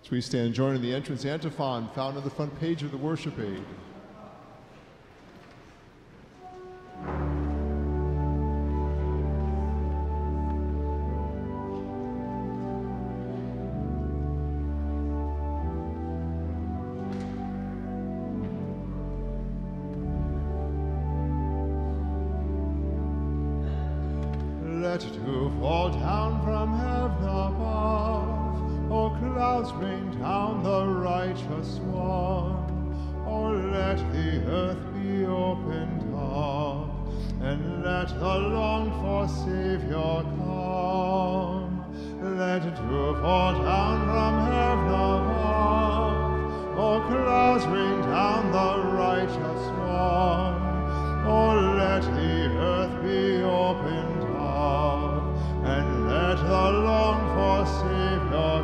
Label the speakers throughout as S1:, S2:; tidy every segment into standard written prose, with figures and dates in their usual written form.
S1: As we stand joining the entrance antiphon found on the front page of the worship aid.
S2: Let dew fall down from heaven above, or clouds rain down the righteous one. Or let the earth be opened up, and let the longed for Savior come. Let dew fall down from heaven above, or clouds rain down the righteous one. Or let the earth be opened and let the longed for Savior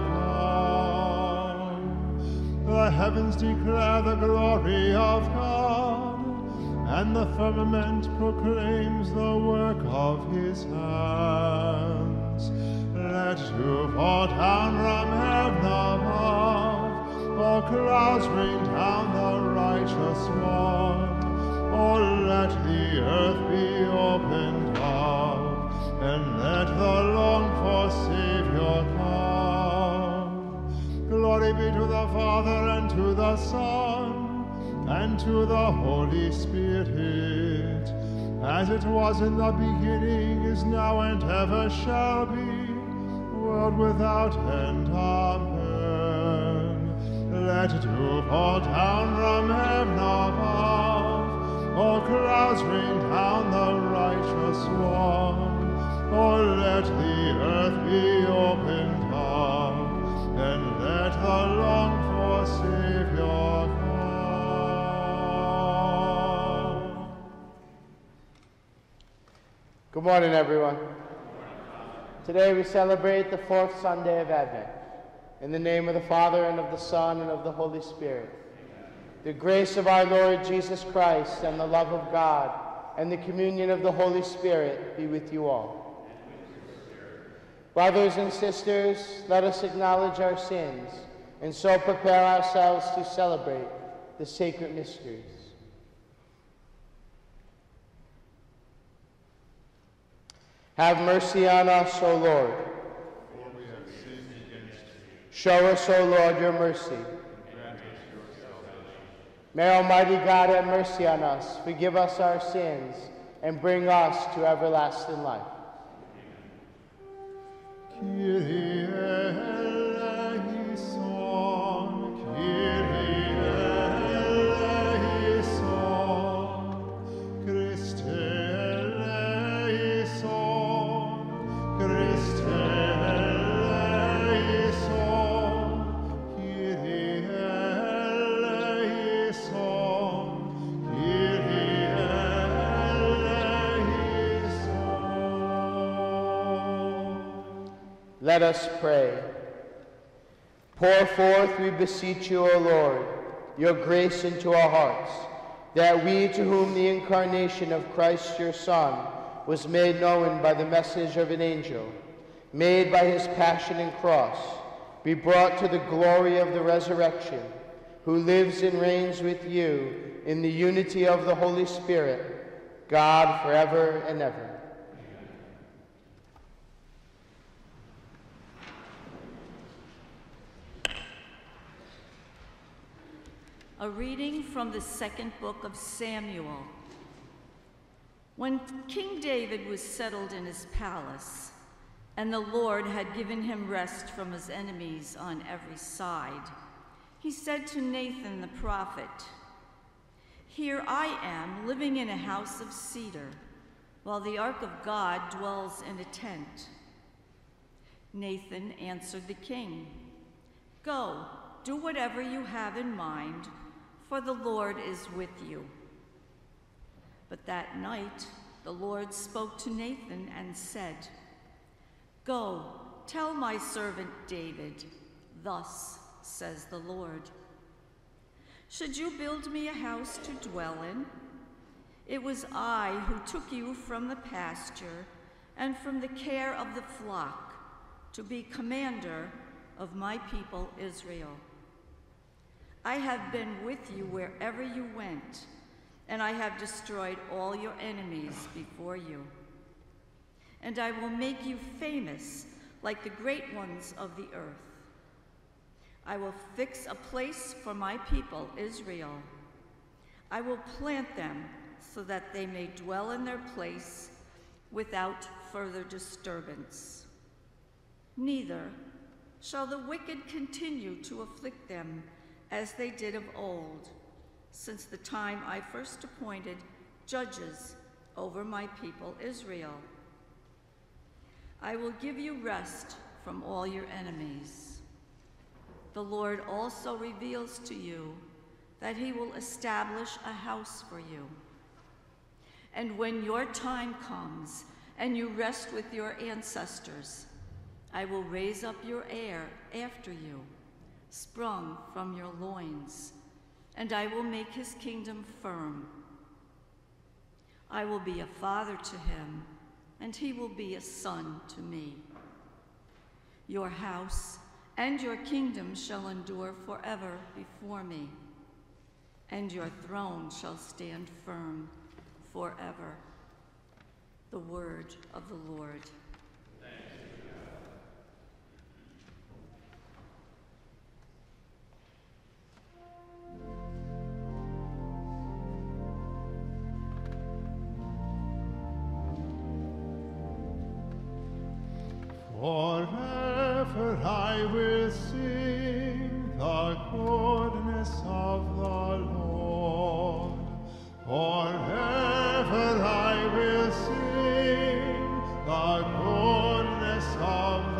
S2: come. The heavens declare the glory of God, and the firmament proclaims the work of his hands. Let dew fall down from heaven above, or clouds rain down the righteous one. Or let the earth be opened up, and let the longed for Savior come. Glory be to the Father, and to the Son, and to the Holy Spirit, as it was in the beginning, is now, and ever shall be, world without end. Amen. Let dew fall down from heaven above, or clouds rain down the righteous one. Or let the earth be opened up, and let the longed for Savior come.
S3: Good morning, everyone. Today we celebrate the fourth Sunday of Advent. In the name of the Father, and of the Son, and of the Holy Spirit. Amen. The grace of our Lord Jesus Christ, and the love of God, and the communion of the Holy Spirit be with you all. Brothers and sisters, let us acknowledge our sins, and so prepare ourselves to celebrate the sacred mysteries. Have mercy on us, O Lord.
S2: For we have sinned against you.
S3: Show us, O Lord, your mercy.
S2: And grant us your salvation.
S3: May Almighty God have mercy on us, forgive us our sins, and bring us to everlasting life.
S2: Kyrie eleison, Kyrie eleison, Christe eleison, Christe eleison, Kyrie eleison, Kyrie eleison.
S3: Let us pray. Pour forth, we beseech you, O Lord, your grace into our hearts, that we, to whom the incarnation of Christ your Son was made known by the message of an angel, made by his passion and cross, be brought to the glory of the resurrection, who lives and reigns with you in the unity of the Holy Spirit, God forever and ever.
S4: A reading from the second book of Samuel. When King David was settled in his palace, and the Lord had given him rest from his enemies on every side, he said to Nathan the prophet, "Here I am, living in a house of cedar, while the ark of God dwells in a tent." Nathan answered the king, "Go, do whatever you have in mind, for the Lord is with you." But that night the Lord spoke to Nathan and said, "Go, tell my servant David, thus says the Lord, should you build me a house to dwell in? It was I who took you from the pasture and from the care of the flock to be commander of my people Israel. I have been with you wherever you went, and I have destroyed all your enemies before you. And I will make you famous like the great ones of the earth. I will fix a place for my people Israel. I will plant them so that they may dwell in their place without further disturbance. Neither shall the wicked continue to afflict them as they did of old, since the time I first appointed judges over my people Israel. I will give you rest from all your enemies. The Lord also reveals to you that he will establish a house for you. And when your time comes and you rest with your ancestors, I will raise up your heir after you, sprung from your loins, and I will make his kingdom firm. I will be a father to him, and he will be a son to me. Your house and your kingdom shall endure forever before me, and your throne shall stand firm forever. The word of the Lord.
S2: Forever I will sing the goodness of the Lord. Forever I will sing the goodness of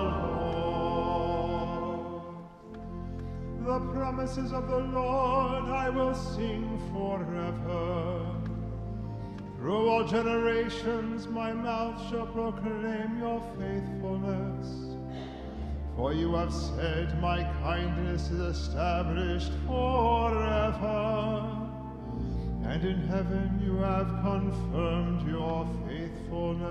S2: the Lord. The promises of the Lord I will sing forever. Through all generations my mouth shall proclaim your faithfulness. For you have said, my kindness is established forever. And in heaven you have confirmed your faithfulness.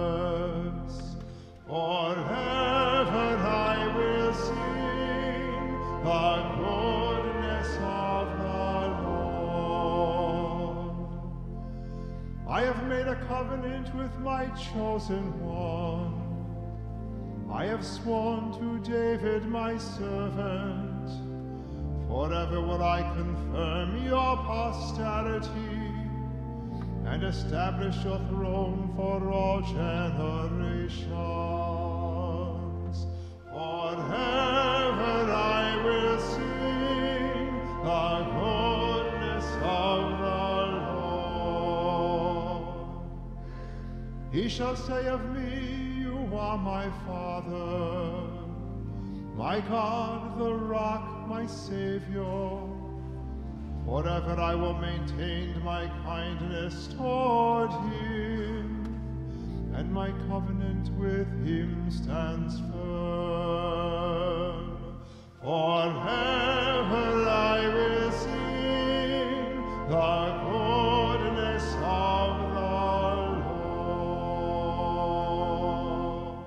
S2: Forever I will sing the goodness of the Lord. I have made a covenant with my chosen one. I have sworn to David my servant. Forever will I confirm your posterity and establish your throne for all generations. Forever I will sing the goodness of the Lord. He shall say of me, you are my Father, my God, the rock, my Savior. Forever I will maintain my kindness toward him, and my covenant with him stands firm. Forever I will sing the goodness of the Lord.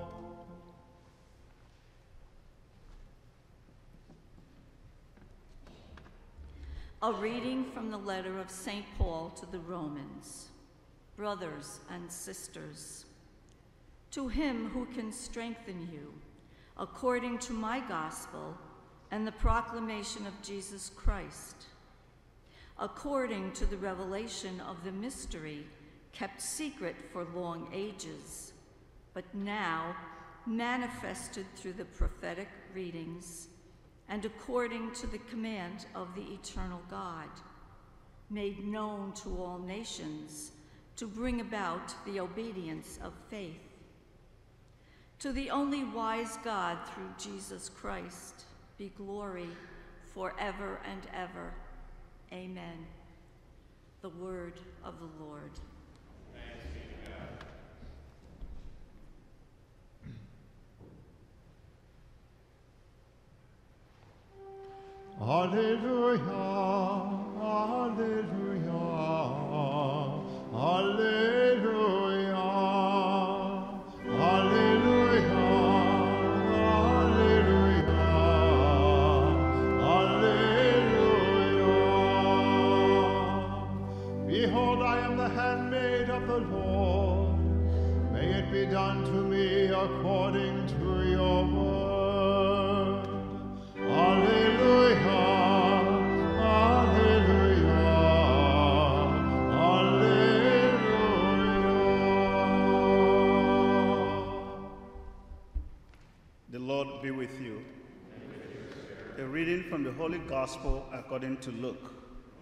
S4: A reading from the letter of St. Paul to the Romans. Brothers and sisters, to him who can strengthen you, according to my gospel and the proclamation of Jesus Christ, according to the revelation of the mystery kept secret for long ages, but now manifested through the prophetic readings, and according to the command of the eternal God, made known to all nations to bring about the obedience of faith. To the only wise God through Jesus Christ be glory forever and ever. Amen. The word of the Lord.
S5: Thanks be to God.
S2: Alleluia, alleluia, alleluia, alleluia, alleluia. unto me according to your word. Alleluia, alleluia, alleluia.
S6: The Lord be with you. A reading from the Holy Gospel according to Luke.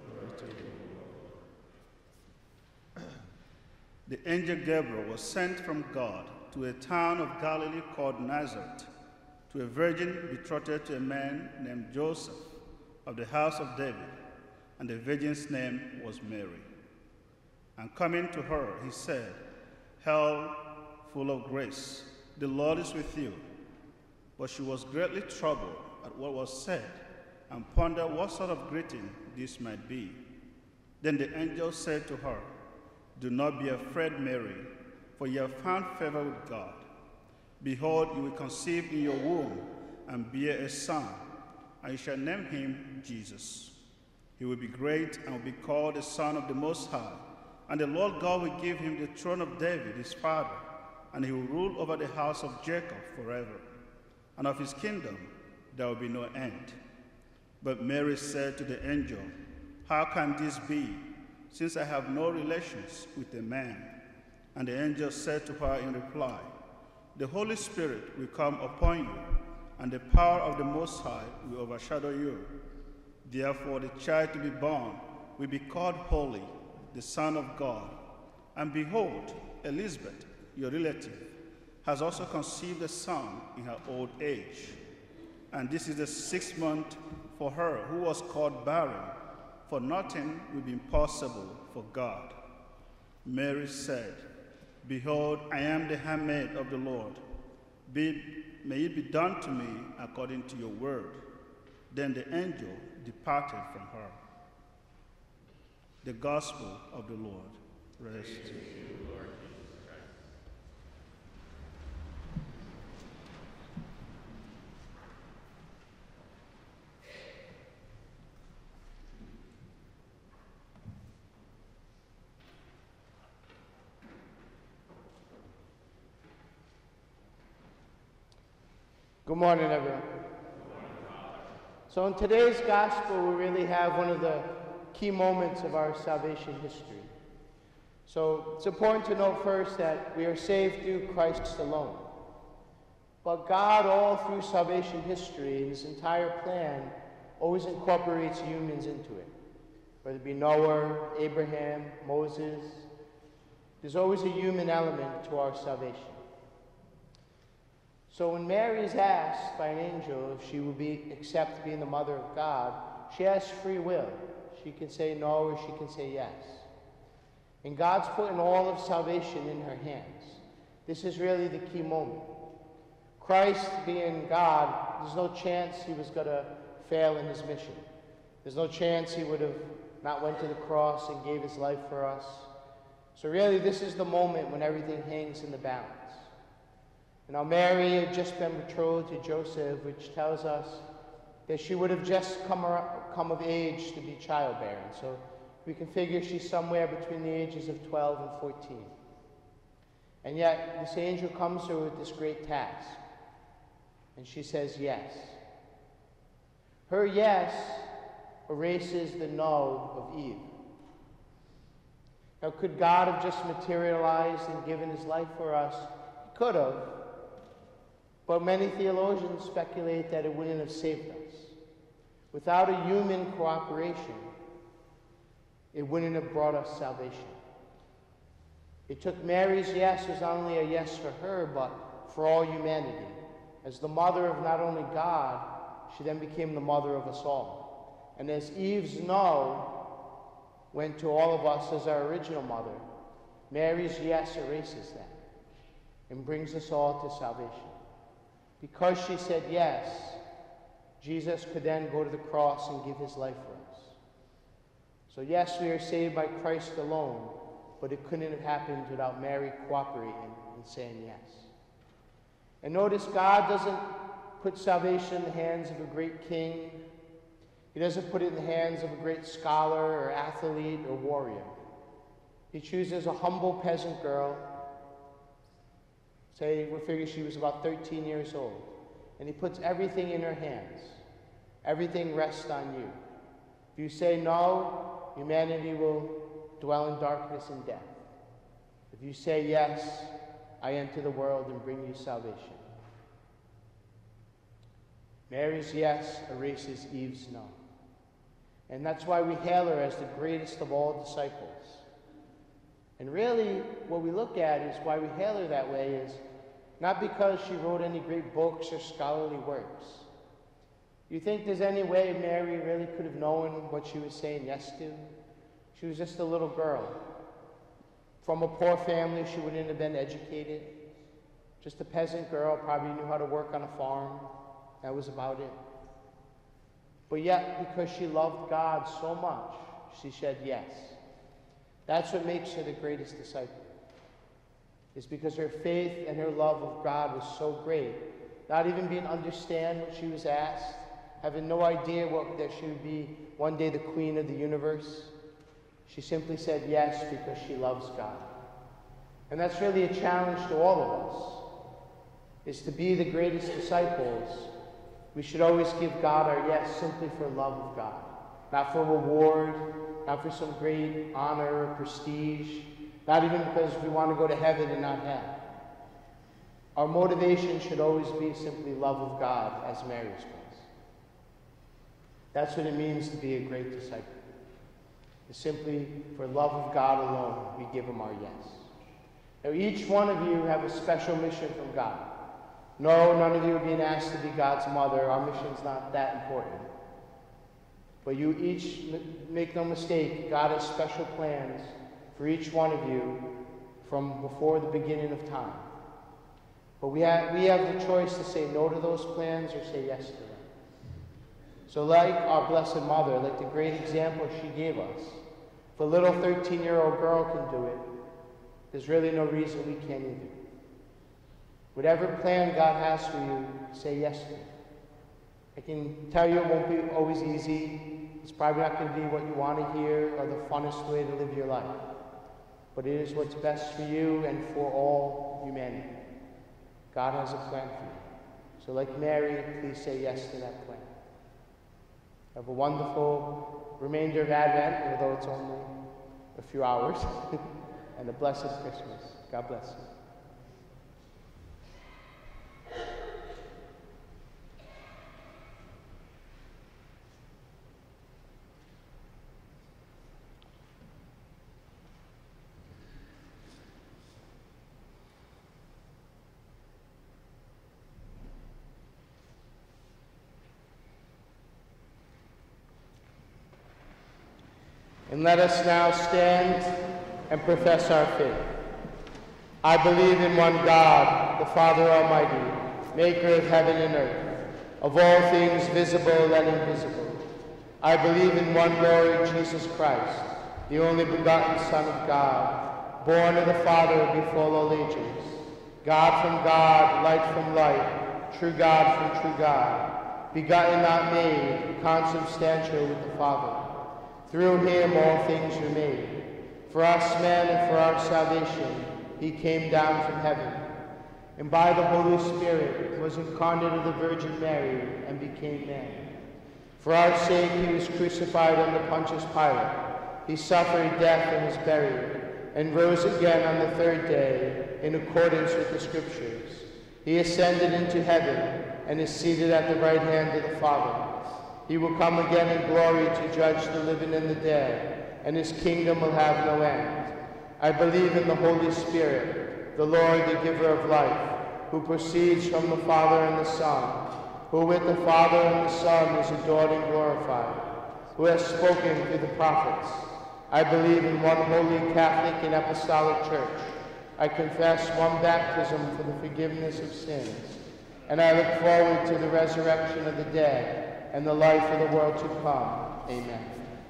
S6: The angel Gabriel was sent from God to a town of Galilee called Nazareth, to a virgin betrothed to a man named Joseph of the house of David, and the virgin's name was Mary. And coming to her, he said, "Hail, full of grace, the Lord is with you." But she was greatly troubled at what was said, and pondered what sort of greeting this might be. Then the angel said to her, "Do not be afraid, Mary, for you have found favor with God. Behold, you will conceive in your womb and bear a son, and you shall name him Jesus. He will be great and will be called the Son of the Most High, and the Lord God will give him the throne of David, his father, and he will rule over the house of Jacob forever. And of his kingdom there will be no end." But Mary said to the angel, "How can this be, since I have no relations with a man?" And the angel said to her in reply, "The Holy Spirit will come upon you, and the power of the Most High will overshadow you. Therefore the child to be born will be called Holy, the Son of God. And behold, Elizabeth, your relative, has also conceived a son in her old age. And this is the 6th month for her who was called barren, for nothing will be impossible for God." Mary said, "Behold, I am the handmaid of the Lord. May it be done to me according to your word." Then the angel departed from her. The Gospel of the Lord. Praise to you, Lord.
S3: Good morning, everyone. So in today's gospel, we really have one of the key moments of our salvation history. So it's important to note first that we are saved through Christ alone. But God, all through salvation history, in his entire plan, always incorporates humans into it. Whether it be Noah, Abraham, Moses, there's always a human element to our salvation. So when Mary is asked by an angel if she will accept being the mother of God, she has free will. She can say no or she can say yes. And God's putting all of salvation in her hands. This is really the key moment. Christ being God, there's no chance he was going to fail in his mission. There's no chance he would have not went to the cross and gave his life for us. So really this is the moment when everything hangs in the balance. Now, Mary had just been betrothed to Joseph, which tells us that she would have just come of age to be childbearing. So we can figure she's somewhere between the ages of 12 and 14. And yet, this angel comes to her with this great task. And she says yes. Her yes erases the no of Eve. Now, could God have just materialized and given his life for us? He could have. But many theologians speculate that it wouldn't have saved us. Without a human cooperation, it wouldn't have brought us salvation. It took Mary's yes was not only a yes for her, but for all humanity. As the mother of not only God, she then became the mother of us all. And as Eve's no went to all of us as our original mother, Mary's yes erases that and brings us all to salvation. Because she said yes, Jesus could then go to the cross and give his life for us. So yes, we are saved by Christ alone, but it couldn't have happened without Mary cooperating and saying yes. And notice God doesn't put salvation in the hands of a great king. He doesn't put it in the hands of a great scholar or athlete or warrior. He chooses a humble peasant girl Say we figure she was about 13 years old. And he puts everything in her hands. Everything rests on you. If you say no, humanity will dwell in darkness and death. If you say yes, I enter the world and bring you salvation. Mary's yes erases Eve's no. And that's why we hail her as the greatest of all disciples. And really, what we look at is why we hail her that way is not because she wrote any great books or scholarly works. You think there's any way Mary really could have known what she was saying yes to? She was just a little girl. From a poor family, she wouldn't have been educated. Just a peasant girl, probably knew how to work on a farm. That was about it. But yet, because she loved God so much, she said yes. That's what makes her the greatest disciple. It's because her faith and her love of God was so great, not even being understand what she was asked, having no idea that she would be one day the queen of the universe. She simply said yes because she loves God. And that's really a challenge to all of us, is to be the greatest disciples. We should always give God our yes simply for love of God, not for reward, not for some great honor or prestige, not even because we want to go to heaven and not hell. Our motivation should always be simply love of God, as Mary's was. That's what it means to be a great disciple. It's simply for love of God alone, we give him our yes. Now, each one of you have a special mission from God. No, none of you are being asked to be God's mother. Our mission's not that important. But you each, make no mistake, God has special plans for each one of you from before the beginning of time. But we have the choice to say no to those plans or say yes to them. So like our Blessed Mother, like the great example she gave us, if a little 13-year-old girl can do it, there's really no reason we can't either. Whatever plan God has for you, say yes to it. I can tell you it won't be always easy. It's probably not going to be what you want to hear or the funnest way to live your life. But it is what's best for you and for all humanity. God has a plan for you. So like Mary, please say yes to that plan. Have a wonderful remainder of Advent, although it's only a few hours, and a blessed Christmas. God bless you. And let us now stand and profess our faith. I believe in one God, the Father Almighty, maker of heaven and earth, of all things visible and invisible. I believe in one Lord Jesus Christ, the only begotten Son of God, born of the Father before all ages, God from God, light from light, true God from true God, begotten not made, consubstantial with the Father. Through him all things were made. For us men and for our salvation, he came down from heaven, and by the Holy Spirit was incarnate of the Virgin Mary and became man. For our sake he was crucified under Pontius Pilate. He suffered death and was buried, and rose again on the third day in accordance with the Scriptures. He ascended into heaven and is seated at the right hand of the Father. He will come again in glory to judge the living and the dead, and his kingdom will have no end. I believe in the Holy Spirit, the Lord, the giver of life, who proceeds from the Father and the Son, who with the Father and the Son is adored and glorified, who has spoken through the prophets. I believe in one holy Catholic and Apostolic Church. I confess one baptism for the forgiveness of sins, and I look forward to the resurrection of the dead and the life of the world to come. Amen.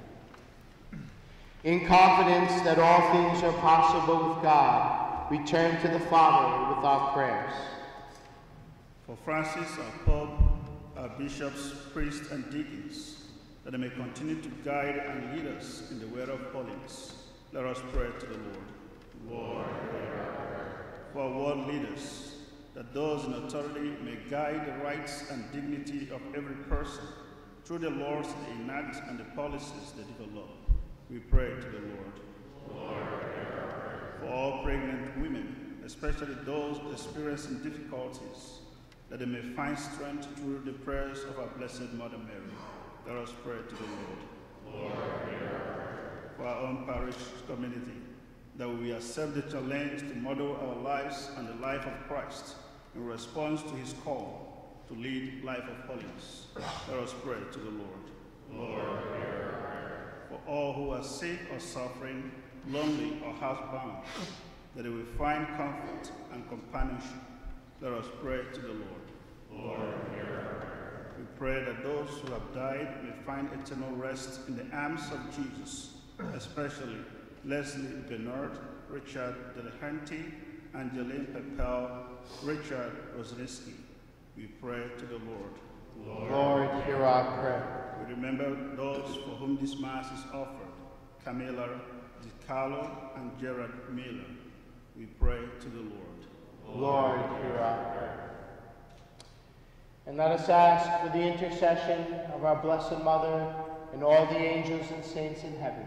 S3: In confidence that all things are possible with God, we turn to the Father with our prayers.
S6: For Francis, our Pope, our bishops, priests, and deacons, that they may continue to guide and lead us in the way of holiness, let us pray to the Lord. Lord, hear our prayer. For our world leaders, that those in authority may guide the rights and dignity of every person through the laws they enact and the policies they develop. We pray to the Lord. For all pregnant women, especially those experiencing difficulties, that they may find strength through the prayers of our Blessed Mother Mary. Let us pray to the Lord. For our own parish community, that we accept the challenge to model our lives and the life of Christ in response to his call to lead life of holiness. Let us pray to the Lord. For all who are sick or suffering, lonely or housebound, that they will find comfort and companionship. Let us pray to the Lord. We pray that those who have died may find eternal rest in the arms of Jesus, especially Leslie Bernard, Richard Delahanty, Angeline Pepel, Richard Gorenski. We pray to the Lord.
S3: Lord, hear our prayer.
S6: We remember those for whom this Mass is offered, Camilla DiCarlo and Gerard Miller. We pray to the Lord.
S3: Lord, hear our prayer. And let us ask for the intercession of our Blessed Mother and all the angels and saints in heaven.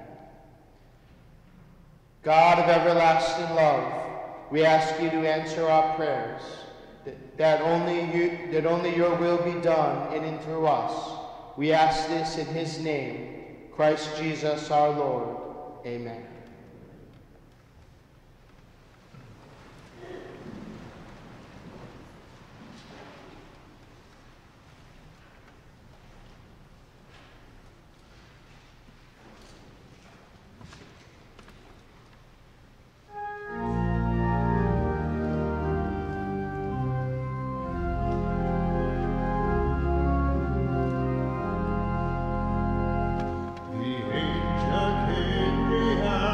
S3: God of everlasting love, we ask you to answer our prayers, that only your will be done in and through us. We ask this in his name, Christ Jesus our Lord. Amen.
S2: The angel Gabriel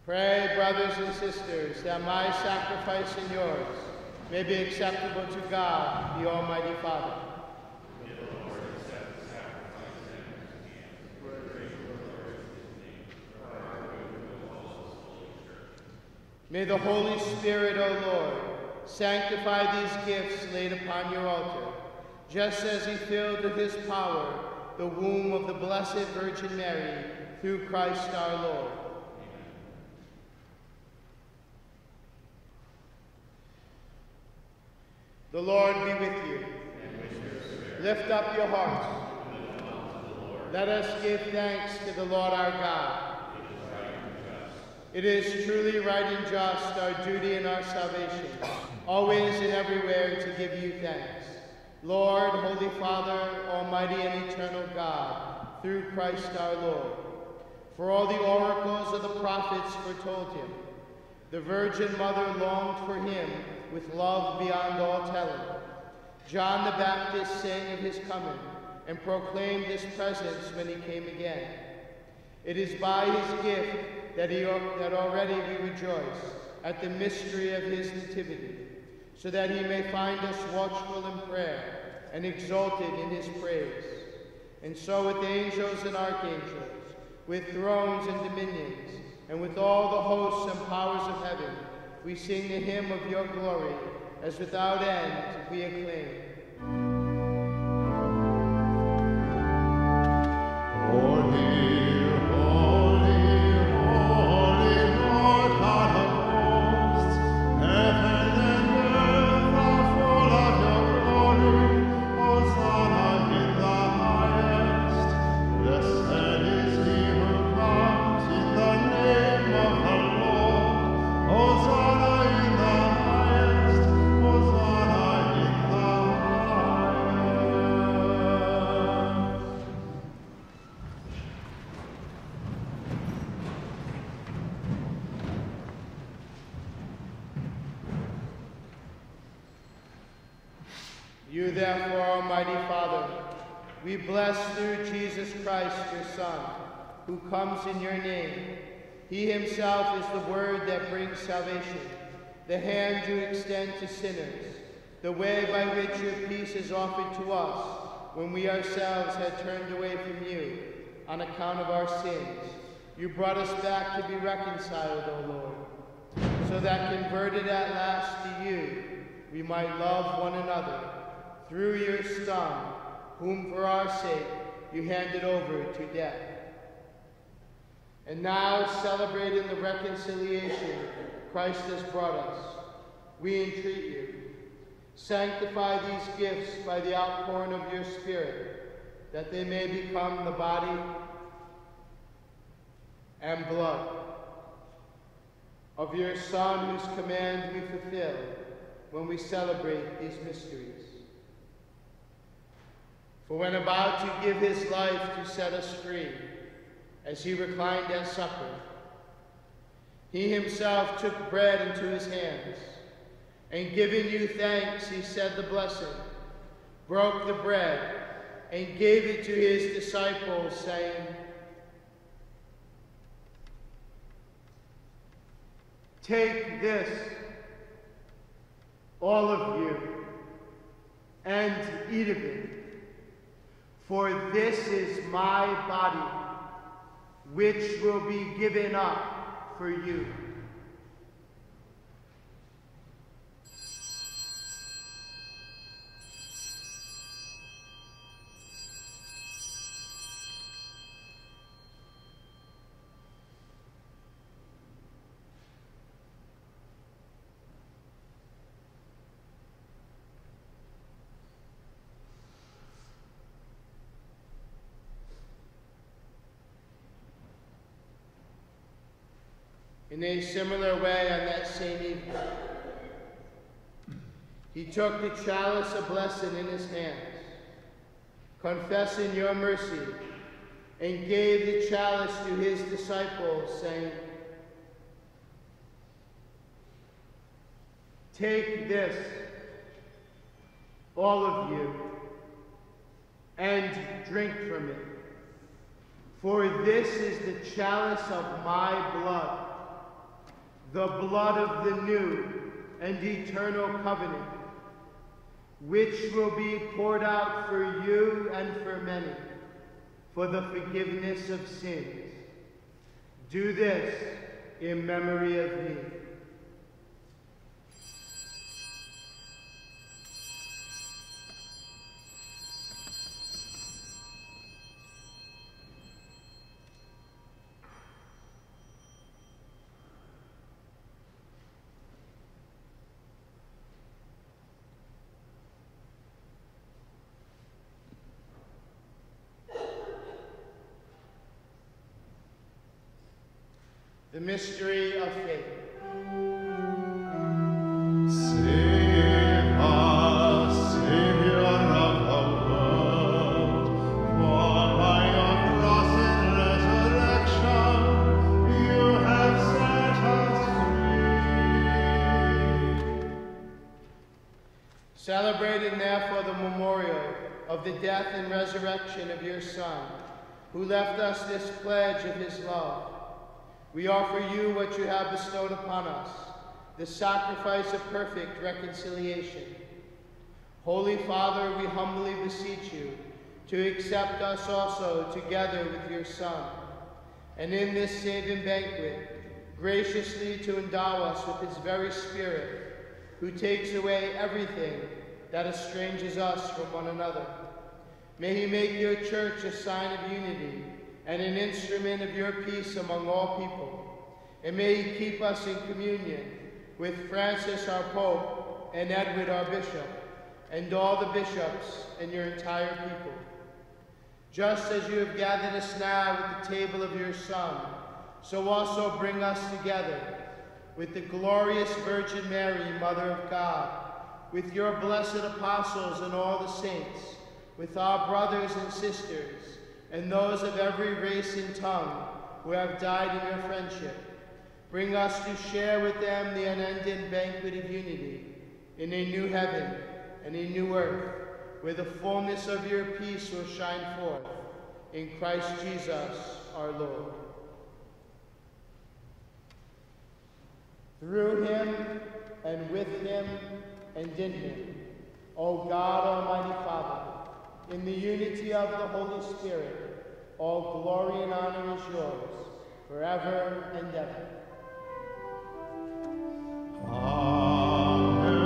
S3: Pray, brothers and sisters, that my sacrifice and yours may be acceptable to God, the Almighty Father.
S5: May the Lord accept the sacrifice and his hands for the praise of the Lord and his name, for our good and the whole Holy Church.
S3: May the Holy Spirit, O Lord, sanctify these gifts laid upon your altar, just as he filled with his power the womb of the Blessed Virgin Mary, through Christ our Lord. The Lord be with you.
S5: And with your spirit.
S3: Lift up your hearts.
S5: Lift them up to the Lord.
S3: Let us give thanks to the Lord our God.
S5: It is right and just.
S3: It is truly right and just, our duty and our salvation, always and everywhere to give you thanks. Lord, Holy Father, Almighty and eternal God, through Christ our Lord. For all the oracles of the prophets foretold him. The Virgin Mother longed for him with love beyond all telling. John the Baptist sang of his coming and proclaimed his presence when he came again. It is by his gift that already we rejoice at the mystery of his nativity, so that he may find us watchful in prayer and exalted in his praise. And so with angels and archangels, with thrones and dominions, and with all the hosts and powers of heaven, we sing the hymn of your glory, as without end we acclaim. You therefore, Almighty Father, we bless through Jesus Christ, your Son, who comes in your name. He himself is the word that brings salvation, the hand you extend to sinners, the way by which your peace is offered to us when we ourselves had turned away from you on account of our sins. You brought us back to be reconciled, O Lord, so that converted at last to you, we might love one another through your Son, whom for our sake you handed over to death. And now, celebrating the reconciliation Christ has brought us, we entreat you, sanctify these gifts by the outpouring of your Spirit, that they may become the body and blood of your Son, whose command we fulfill when we celebrate these mysteries. For when about to give his life to set us free, as he reclined at supper, he himself took bread into his hands, and giving you thanks, he said the blessing, broke the bread, and gave it to his disciples, saying, "Take this, all of you, and eat of it. For this is my body, which will be given up for you." In a similar way, on that same evening, he took the chalice of blessing in his hands, confessing your mercy, and gave the chalice to his disciples, saying, "Take this, all of you, and drink from it. For this is the chalice of my blood, the blood of the new and eternal covenant, which will be poured out for you and for many, for the forgiveness of sins. Do this in memory of me. The mystery of faith.
S2: Save us, Savior of the world, for by your cross and resurrection you have set us free.
S3: Celebrating therefore the memorial of the death and resurrection of your Son, who left us this pledge of his love, we offer you what you have bestowed upon us, the sacrifice of perfect reconciliation. Holy Father, we humbly beseech you to accept us also together with your Son, and in this saving banquet, graciously to endow us with his very Spirit, who takes away everything that estranges us from one another. May he make your church a sign of unity and an instrument of your peace among all people. And may he keep us in communion with Francis our Pope and Edward our Bishop, and all the bishops and your entire people. Just as you have gathered us now at the table of your Son, so also bring us together with the glorious Virgin Mary, Mother of God, with your blessed apostles and all the saints, with our brothers and sisters, and those of every race and tongue who have died in your friendship. Bring us to share with them the unending banquet of unity in a new heaven and a new earth, where the fullness of your peace will shine forth. In Christ Jesus our Lord. Through him, and with him, and in him, O God, Almighty Father, in the unity of the Holy Spirit, all glory and honor is yours, forever and ever.
S2: Amen.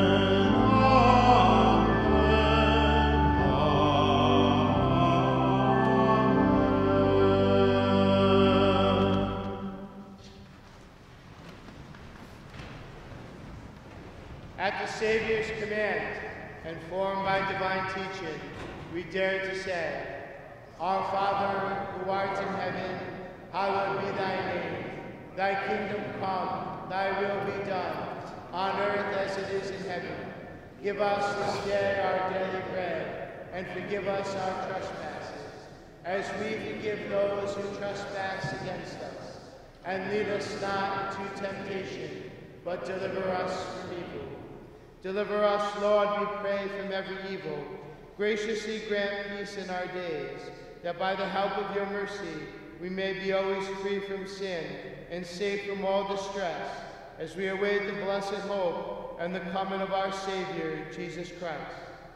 S3: At the Savior's command, and formed by divine teaching, we dare to say, Our Father, who art in heaven, hallowed be thy name. Thy kingdom come, thy will be done, on earth as it is in heaven. Give us this day our daily bread, and forgive us our trespasses, as we forgive those who trespass against us. And lead us not into temptation, but deliver us from evil. Deliver us, Lord, we pray, from every evil. Graciously grant peace in our days, that by the help of your mercy we may be always free from sin and safe from all distress, as we await the blessed hope and the coming of our Savior, Jesus Christ.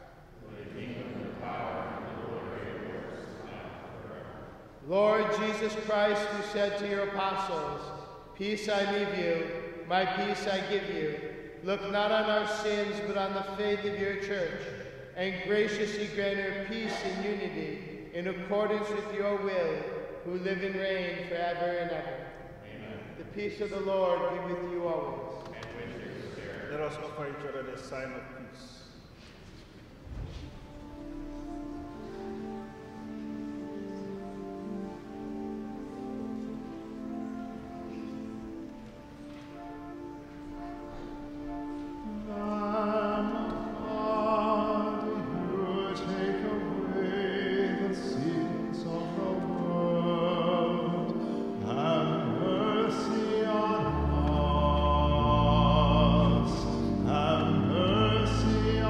S3: Lord Jesus Christ, who said to your apostles, Peace I leave you, my peace I give you, look not on our sins, but on the faith of your church, and graciously grant her peace and unity in accordance with your will, who live and reign forever and ever. Amen. The peace of the Lord be with you always.
S5: And with your spirit.
S6: Let us offer each other the sign of peace.
S2: Mercy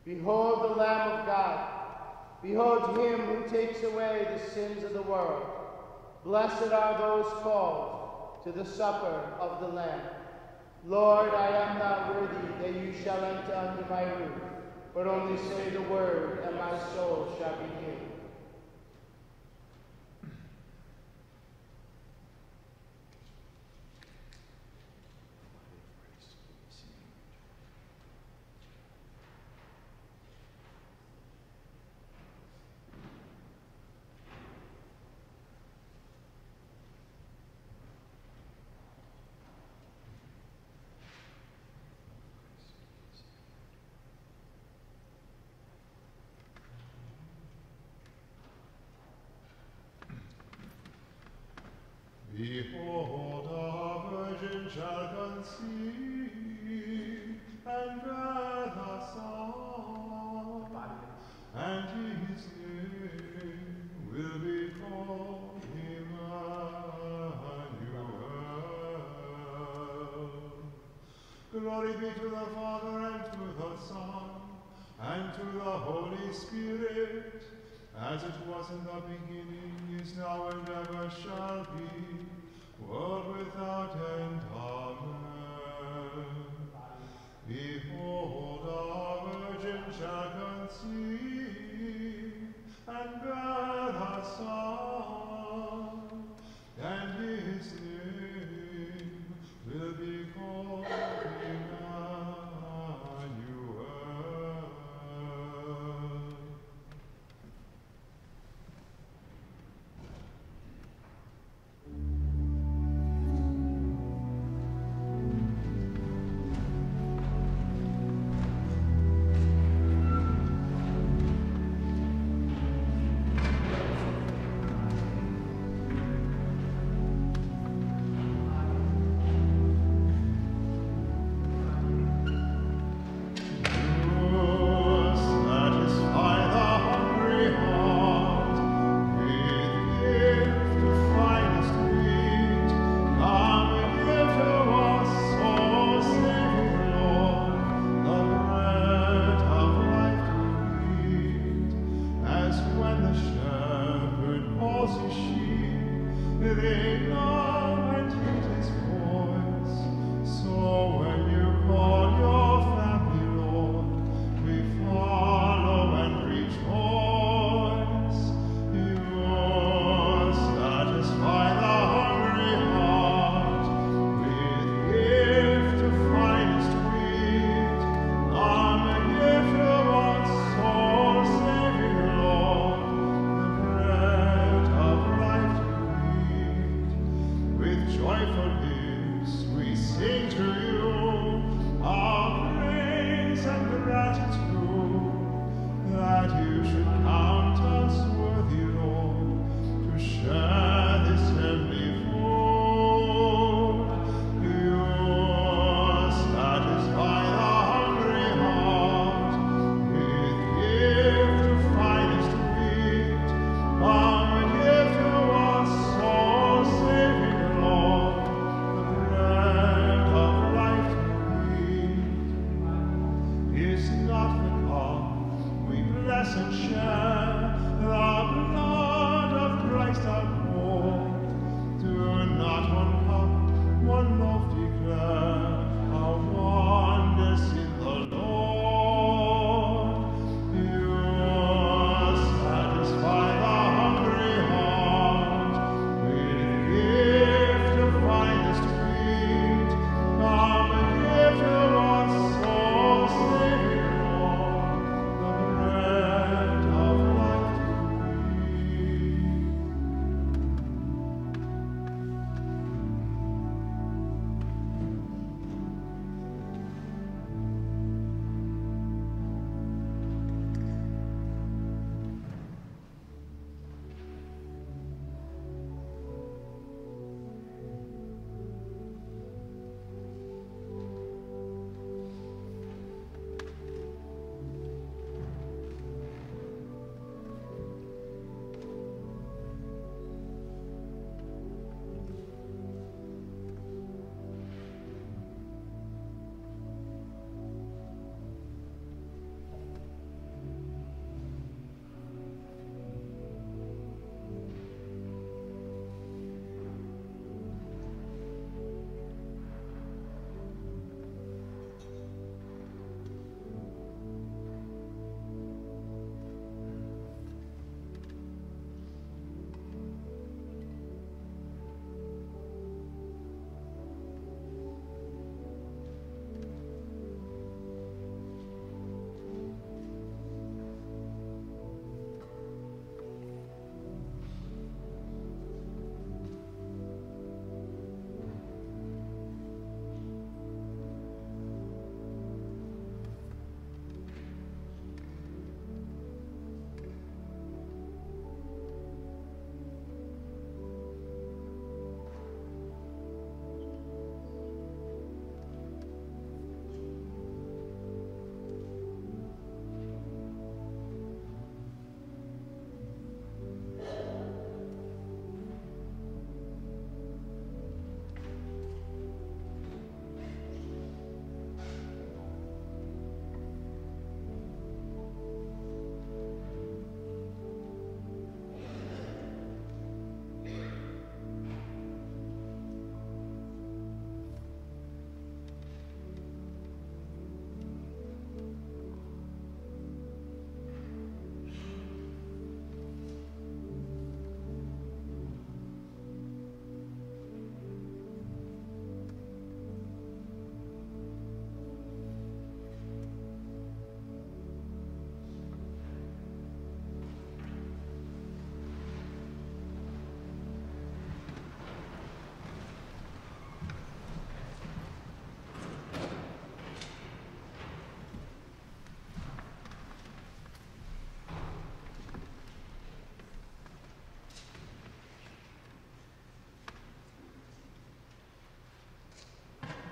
S3: Behold the Lamb of God. Behold him who takes away the sins of the world. Blessed are those called to the supper of the Lamb. Lord, I am not worthy that you shall enter under my roof, but only say the word, and my soul shall be healed.
S2: Behold, a virgin shall conceive and bear the Son, and his name will be called Emmanuel. Glory be to the Father, and to the Son, and to the Holy Spirit, as it was in the beginning, is now, and ever shall be, world without end. Amen. Behold, a virgin shall conceive and bear a son, and his name will be called Emmanuel. Of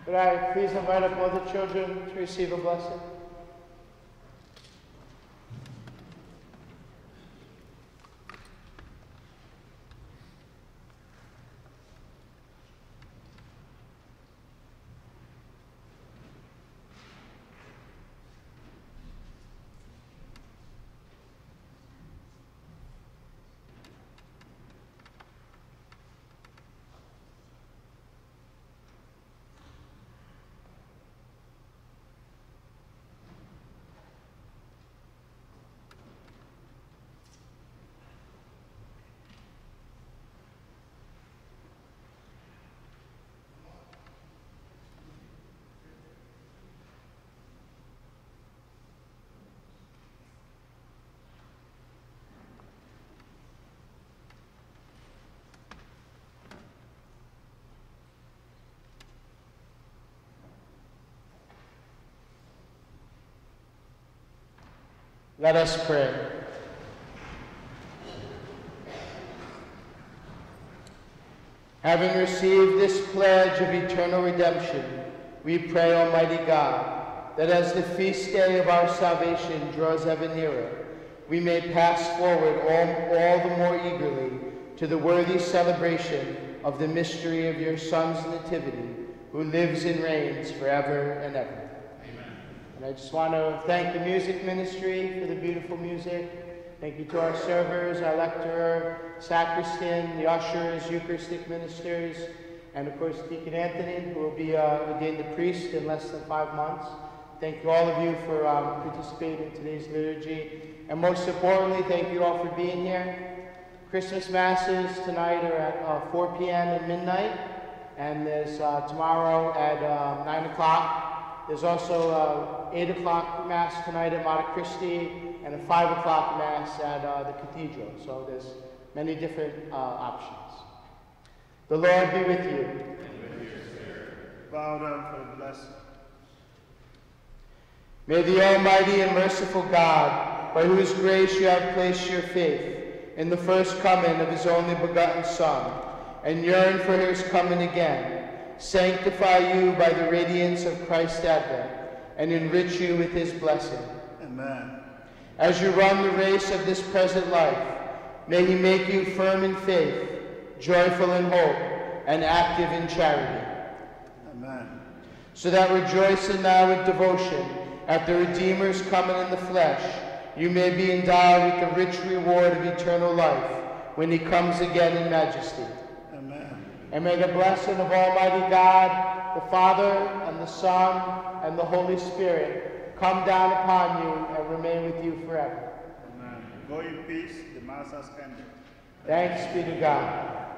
S3: Could I please invite up all the children to receive a blessing? Let us pray. Having received this pledge of eternal redemption, we pray, Almighty God, that as the feast day of our salvation draws ever nearer, we may pass forward all the more eagerly to the worthy celebration of the mystery of your Son's nativity, who lives and reigns forever and ever. And I just want to thank the music ministry for the beautiful music. Thank you to our servers, our lecturer, sacristan, the ushers, Eucharistic ministers, and of course Deacon Anthony, who will be ordained a priest in less than 5 months. Thank you all of you for participating in today's liturgy. And most importantly, thank you all for being here. Christmas Masses tonight are at 4 p.m. and midnight, and there's tomorrow at 9 o'clock. There's also 8 o'clock Mass tonight at Monte Christi and a 5 o'clock Mass at the Cathedral. So there's many different options. The Lord be with you.
S5: And with your spirit.
S6: Bow down for a blessing.
S3: May the Almighty and merciful God, by whose grace you have placed your faith in the first coming of his only begotten Son, and yearn for his coming again, sanctify you by the radiance of Christ's advent, and enrich you with his blessing.
S6: Amen.
S3: As you run the race of this present life, may he make you firm in faith, joyful in hope, and active in charity.
S6: Amen.
S3: So that rejoicing now with devotion at the Redeemer's coming in the flesh, you may be endowed with the rich reward of eternal life when he comes again in majesty.
S6: Amen.
S3: And may the blessing of Almighty God, the Father, and the Son, and the Holy Spirit come down upon you and remain with you forever.
S6: Amen. Go in peace. The Mass has ended.
S3: Thanks be to God.